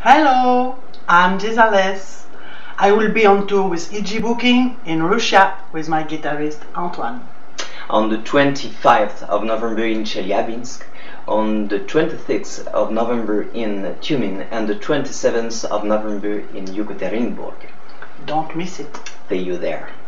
Hello, I'm Desireless. I will be on tour with EGBooking in Russia with my guitarist Antoine. On the 25th of November in Chelyabinsk, on the 26th of November in Tyumen, and the 27th of November in Yekaterinburg. Don't miss it. See you there.